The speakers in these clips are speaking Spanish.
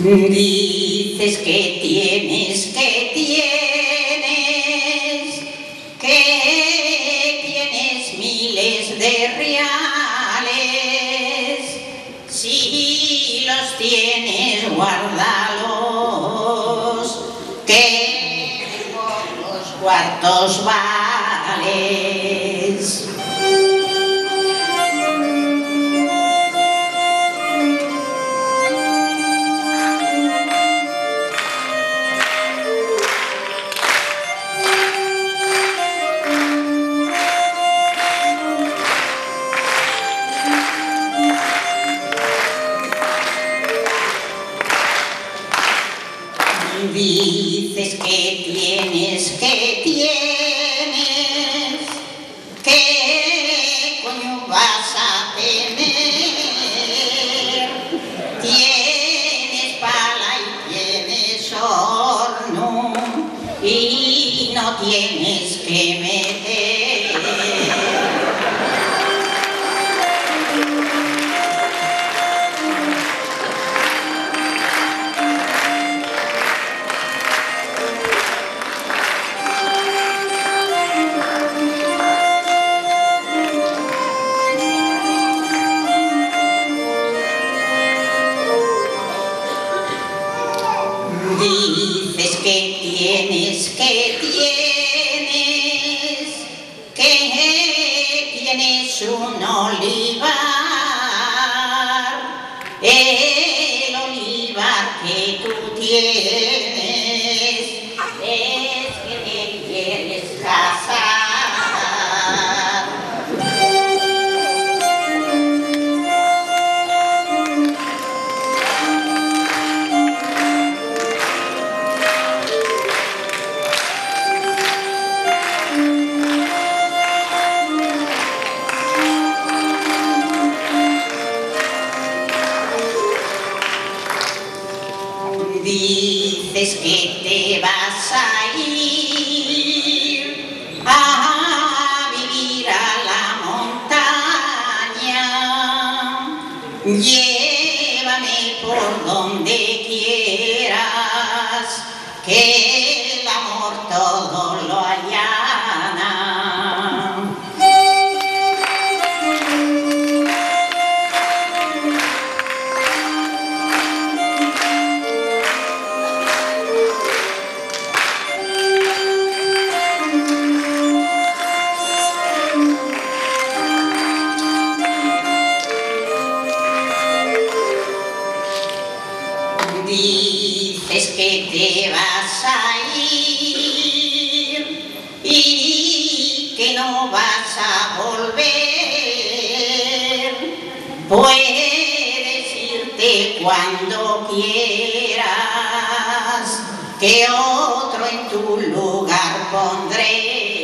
Dices que tienes miles de reales. Si los tienes, guárdalos, que pocos cuartos vales. Dices que tienes, ¿qué coño vas a tener? Tienes pala y tienes horno y no tienes que meter. Dices que tienes, un olivar, el olivar que tú tienes es que te quieres casar. Dices que te vas a ir a vivir a la montaña. Llévame por donde quieras, que el amor todo lo allana. Dices que te vas a ir y que no vas a volver. Puedes irte cuando quieras, que otro en tu lugar pondré.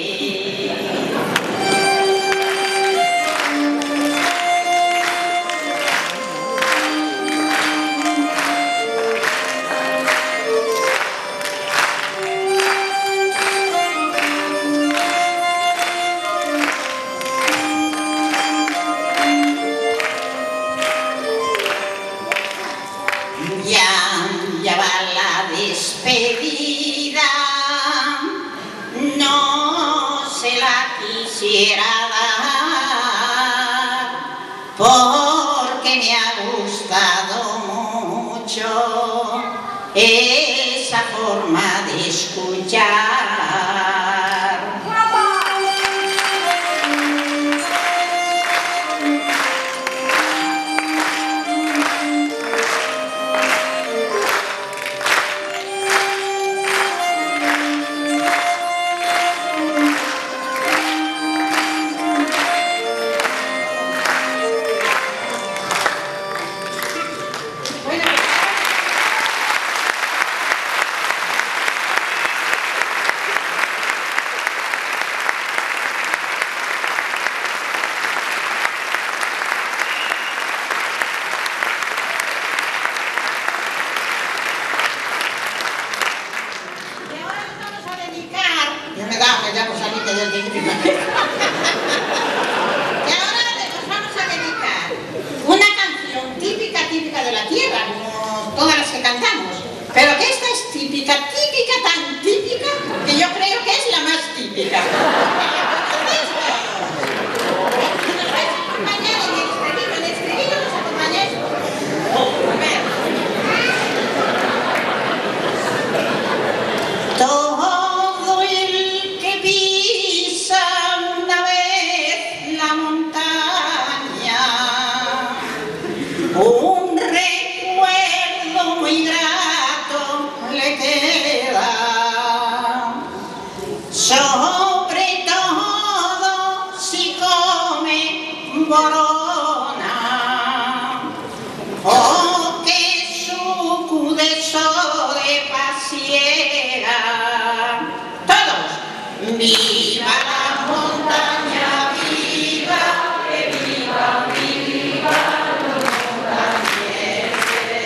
Ya va la despedida, no se la quisiera dar, porque me ha gustado mucho esa forma de escuchar. Ya por salirte del dentro. Y ahora nos vamos a dedicar una canción típica de la tierra, como todas las que cantamos. cantamos. Pero que esta es típica, típica, tan típica, que yo creo que es la más típica. En el estribillo nos acompañáis. A ver. Todo el que pisa una vez la montaña, un recuerdo muy grato le queda, sobre todo si come borona o que sucu de sole pasiera. Todos, viva la montaña, viva, que viva, viva los montañeses.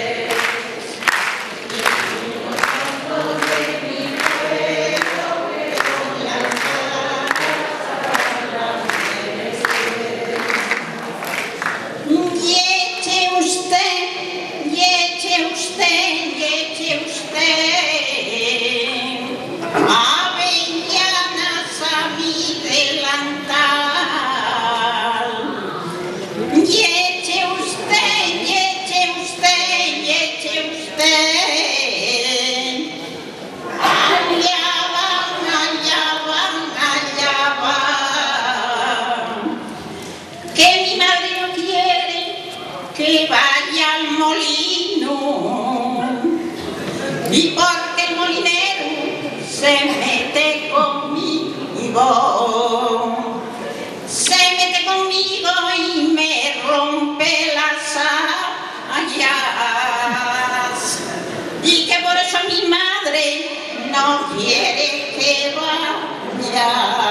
Y eche usted, y eche usted, y eche usted avellanas a mi delantal. Y eche usted, y eche usted, y eche usted. Allá van, allá van, allá van. Que mi madre no quiere que vaya al molino, y porque el molinero se mete conmigo, y me rompe las hayas, y que por eso mi madre no quiere que vaya.